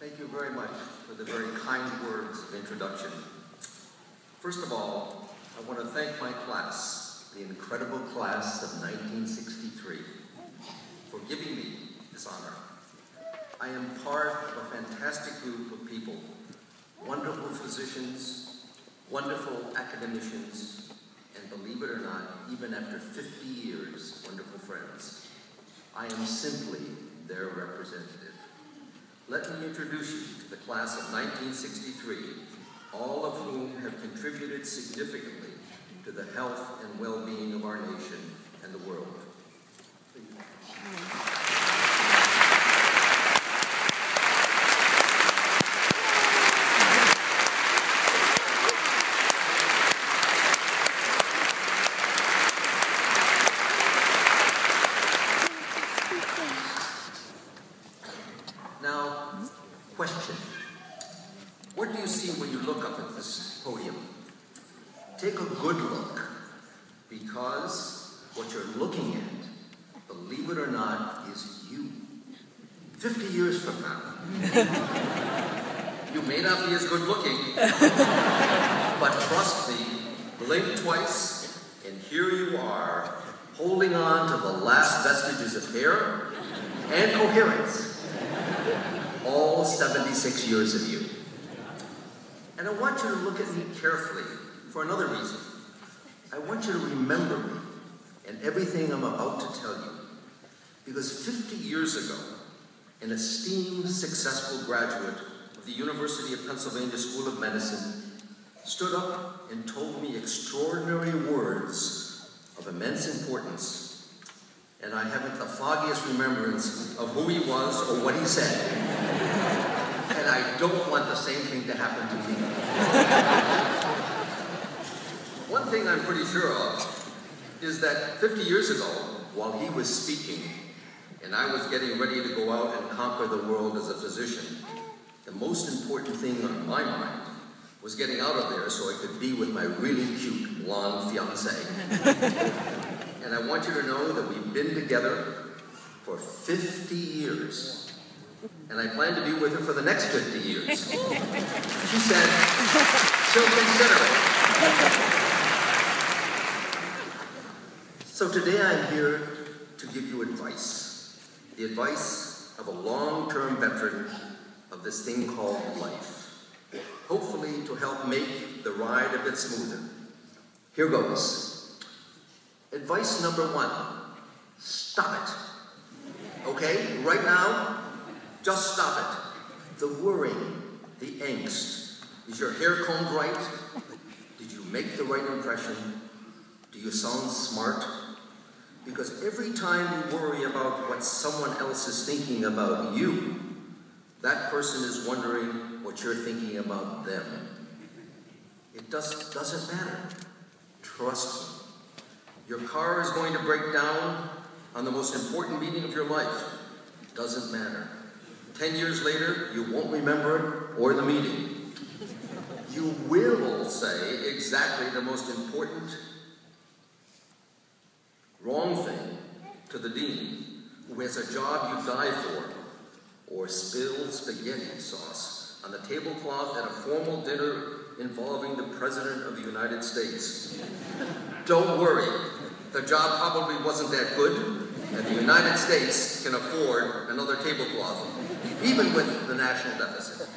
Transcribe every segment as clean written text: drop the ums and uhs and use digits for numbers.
Thank you very much for the very kind words of introduction. First of all, I want to thank my class, the incredible class of 1963, for giving me this honor. I am part of a fantastic group of people, wonderful physicians, wonderful academicians, and believe it or not, even after 50 years, wonderful friends. I am simply their representative. Let me introduce you to the class of 1963, all of whom have contributed significantly to the health and well-being of our nation and the world. Now, question. What do you see when you look up at this podium? Take a good look, because what you're looking at, believe it or not, is you. 50 years from now. You may not be as good looking, but trust me, blink twice, and here you are, holding on to the last vestiges of hair and coherence. All 76 years of you. And I want you to look at me carefully for another reason. I want you to remember me and everything I'm about to tell you. Because 50 years ago, an esteemed, successful graduate of the University of Pennsylvania School of Medicine stood up and told me extraordinary words of immense importance. And I haven't the foggiest remembrance of who he was or what he said. And I don't want the same thing to happen to me. One thing I'm pretty sure of is that 50 years ago, while he was speaking, and I was getting ready to go out and conquer the world as a physician, the most important thing on my mind was getting out of there so I could be with my really cute blonde fiancée. And I want you to know that we've been together for 50 years. And I plan to be with her for the next 50 years. She said she'll consider it. So today I'm here to give you advice. The advice of a long-term veteran of this thing called life. Hopefully to help make the ride a bit smoother. Here goes. Advice number 1, stop it. Okay, right now, just stop it. The worrying, the angst. Is your hair combed right? Did you make the right impression? Do you sound smart? Because every time you worry about what someone else is thinking about you, that person is wondering what you're thinking about them. It doesn't matter. Trust me. Your car is going to break down on the most important meeting of your life. Doesn't matter. 10 years later, you won't remember it or the meeting. You will say exactly the most important wrong thing to the dean, who has a job you die for, or spill spaghetti sauce on the tablecloth at a formal dinner involving the President of the United States. Don't worry, the job probably wasn't that good, and the United States can afford another tablecloth, even with the national deficit.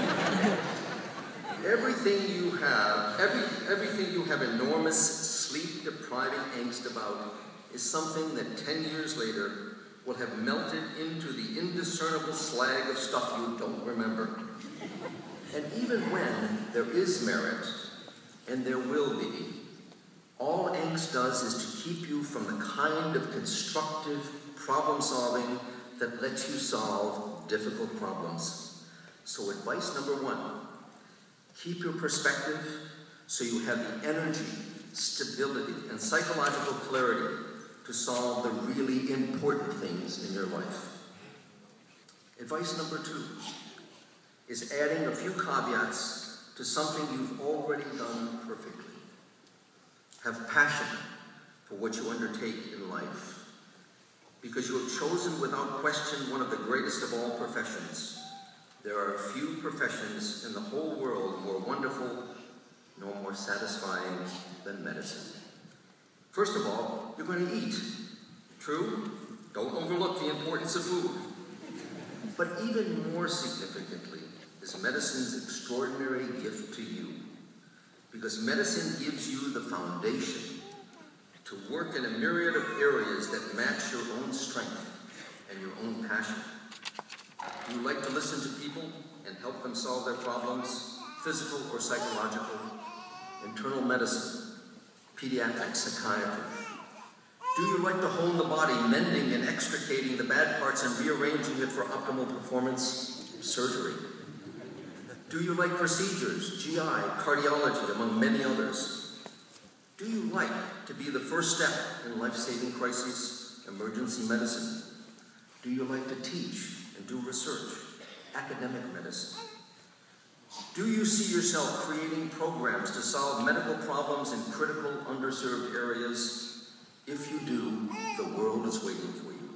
Everything you have enormous sleep-depriving angst about is something that 10 years later will have melted into the indiscernible slag of stuff you don't remember. And even when there is merit, and there will be, all angst does is to keep you from the kind of constructive problem-solving that lets you solve difficult problems. So advice number 1, keep your perspective so you have the energy, stability, and psychological clarity to solve the really important things in your life. Advice number 2 is adding a few caveats to something you've already done perfectly. Have passion for what you undertake in life, because you have chosen without question one of the greatest of all professions. There are few professions in the whole world more wonderful nor more satisfying than medicine. First of all, you're going to eat. True? Don't overlook the importance of food. But even more significantly is medicine's extraordinary gift to you. Because medicine gives you the foundation to work in a myriad of areas that match your own strength and your own passion. Do you like to listen to people and help them solve their problems, physical or psychological? Internal medicine, pediatrics, psychiatry. Do you like to hone the body, mending and extricating the bad parts and rearranging it for optimal performance? Surgery. Do you like procedures, GI, cardiology, among many others? Do you like to be the first step in life-saving crises, emergency medicine? Do you like to teach and do research, academic medicine? Do you see yourself creating programs to solve medical problems in critical, underserved areas? If you do, the world is waiting for you.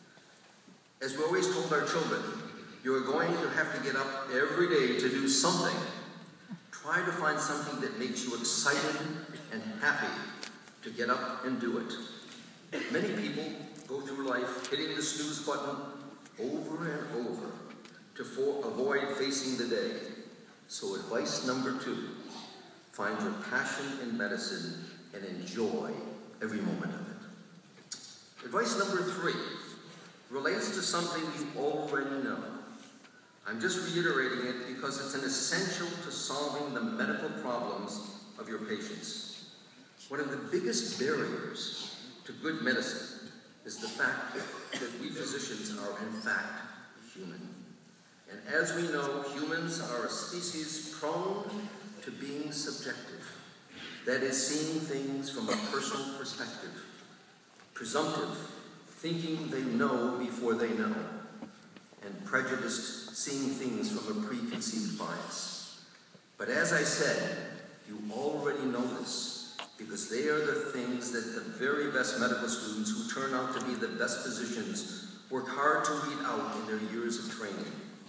As we always told our children, you are going to have to get up every day to do something. Try to find something that makes you excited and happy to get up and do it. Many people go through life hitting the snooze button over and over to avoid facing the day. So advice number 2, find your passion in medicine and enjoy every moment of it. Advice number 3 relates to something you already know. I'm just reiterating it because it's an essential to solving the medical problems of your patients. One of the biggest barriers to good medicine is the fact that we physicians are in fact human. And as we know, humans are a species prone to being subjective. That is, seeing things from a personal perspective. Presumptive, thinking they know before they know. And prejudiced, seeing things from a preconceived bias. But as I said, you already know this, because they are the things that the very best medical students who turn out to be the best physicians work hard to weed out in their years of training.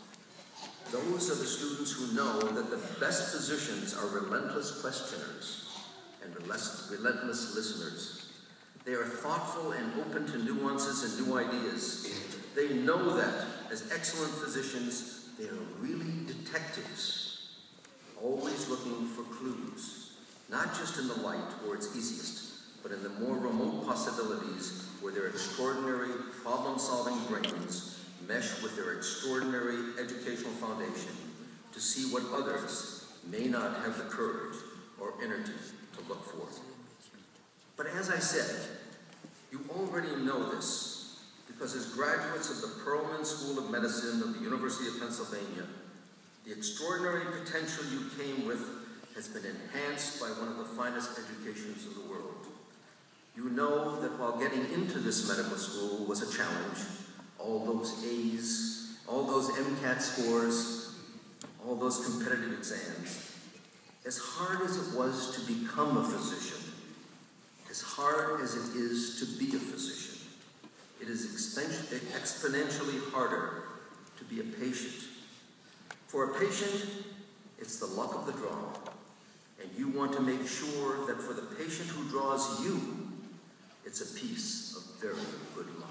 Those are the students who know that the best physicians are relentless questioners and relentless listeners. They are thoughtful and open to nuances and new ideas. They know that, as excellent physicians, they are really detectives, always looking for clues, not just in the light where it's easiest, but in the more remote possibilities where their extraordinary problem-solving brains mesh with their extraordinary educational foundation to see what others may not have the courage or energy to look for. But as I said, you already know this, because as graduates of the Perelman School of Medicine of the University of Pennsylvania, the extraordinary potential you came with has been enhanced by one of the finest educations in the world. You know that while getting into this medical school was a challenge, all those A's, all those MCAT scores, all those competitive exams, as hard as it was to become a physician, as hard as it is to be a physician, it is exponentially harder to be a patient. For a patient, it's the luck of the draw, and you want to make sure that for the patient who draws you, it's a piece of very good luck.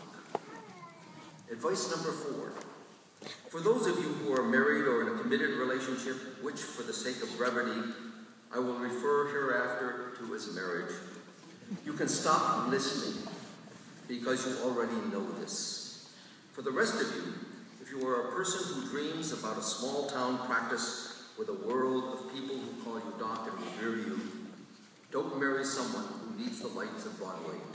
Advice number 4. For those of you who are married or in a committed relationship, which for the sake of brevity, I will refer hereafter to as marriage, you can stop listening because you already know this. For the rest of you, if you are a person who dreams about a small town practice with a world of people who call you doc and revere you, don't marry someone who needs the lights of Broadway to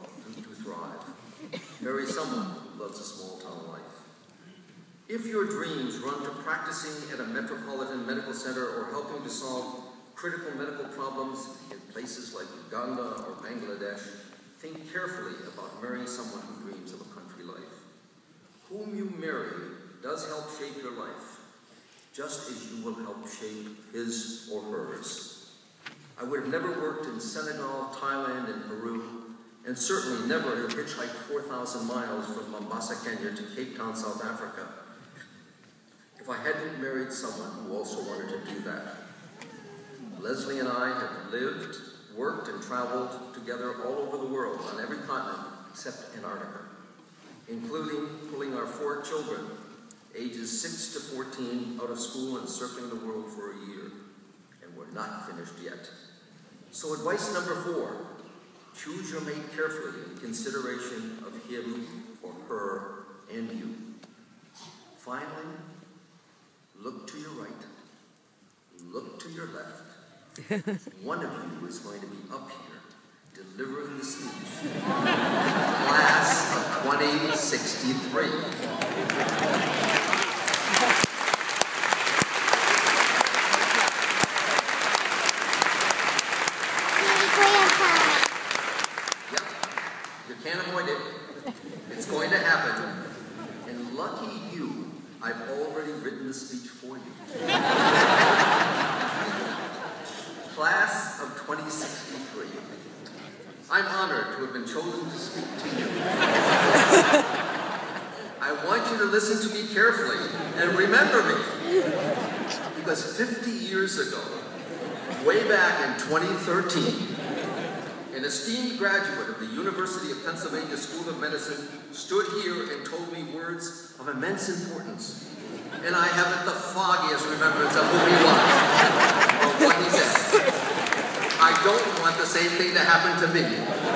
thrive. Marry someone who loves a small town life. If your dreams run to practicing at a metropolitan medical center or helping to solve critical medical problems in places like Uganda or Bangladesh, think carefully about marrying someone who dreams of a country life. Whom you marry does help shape your life, just as you will help shape his or hers. I would have never worked in Senegal, Thailand, and Peru, and certainly never have hitchhiked 4,000 miles from Mombasa, Kenya to Cape Town, South Africa, if if I hadn't married someone who also wanted to do that. Leslie and I have lived, worked, and traveled together all over the world, on every continent except Antarctica, including pulling our 4 children, ages 6 to 14, out of school and circling the world for a year. And we're not finished yet. So advice number 4, choose your mate carefully in consideration of him or her and you. Finally, look to your right, look to your left. One of you is going to be up here delivering the speech. Class of 2063. Yep, you can't avoid it. It's going to happen. And lucky you, I've already written the speech for you. Class of 2063. I'm honored to have been chosen to speak to you. I want you to listen to me carefully and remember me. Because 50 years ago, way back in 2013, an esteemed graduate of the University of Pennsylvania School of Medicine stood here and told me words of immense importance. And I haven't the foggiest remembrance of who he was or what he said. I don't want the same thing to happen to me.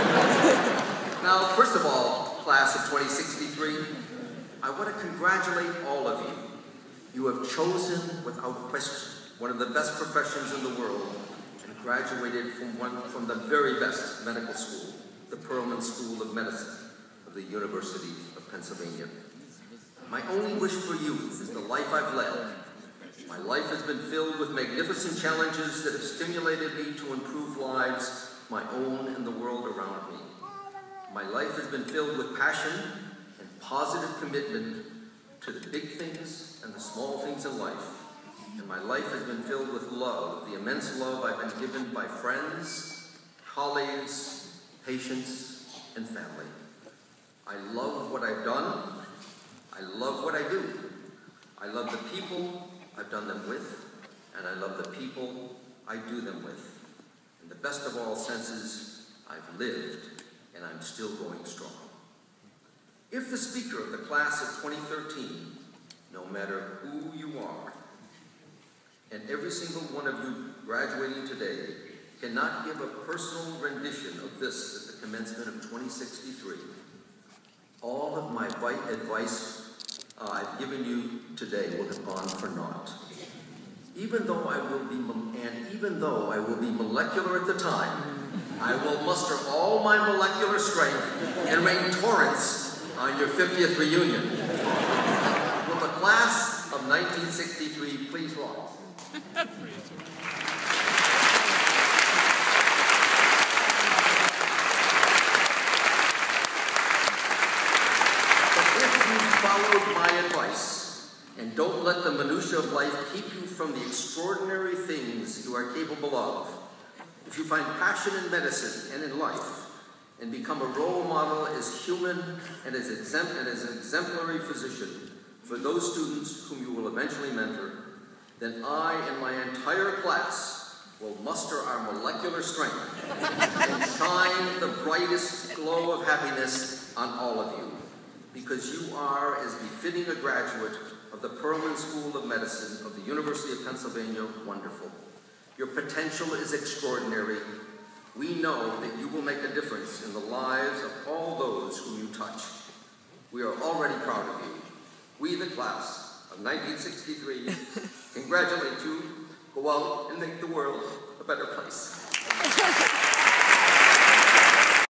Now, first of all, class of 2063, I want to congratulate all of you. You have chosen, without question, one of the best professions in the world and graduated from the very best medical school, the Perelman School of Medicine of the University of Pennsylvania. My only wish for you is the life I've led. My life has been filled with magnificent challenges that have stimulated me to improve lives, my own and the world around me. My life has been filled with passion and positive commitment to the big things and the small things in life. And my life has been filled with love, the immense love I've been given by friends, colleagues, patients, and family. I love what I've done. I love what I do. I love the people I've done them with, and I love the people I do them with. In the best of all senses, I've lived, and I'm still going strong. If the speaker of the class of 2013, no matter who you are, and every single one of you graduating today, cannot give a personal rendition of this at the commencement of 2063, all of my advice I've given you today will have gone for naught. Even though I will be molecular at the time, I will muster all my molecular strength and rain torrents on your 50th reunion. Will the class of 1963 please rise? Followed my advice, and don't let the minutiae of life keep you from the extraordinary things you are capable of. If you find passion in medicine and in life, and become a role model as human and as an exemplary physician for those students whom you will eventually mentor, then I and my entire class will muster our molecular strength and shine the brightest glow of happiness on all of you. Because you are, as befitting a graduate of the Perelman School of Medicine of the University of Pennsylvania, wonderful. Your potential is extraordinary. We know that you will make a difference in the lives of all those whom you touch. We are already proud of you. We, the class of 1963, congratulate you. Go out and make the world a better place.